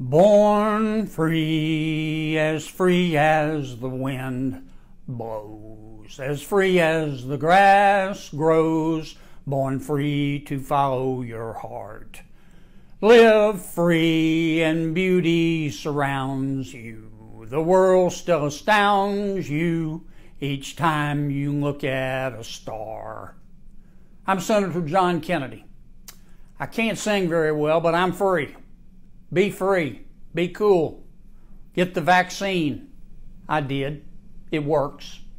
Born free as the wind blows, as free as the grass grows, born free to follow your heart. Live free and beauty surrounds you. The world still astounds you each time you look at a star. I'm Senator John Kennedy. I can't sing very well, but I'm free. Be free. Be cool. Get the vaccine. I did. It works.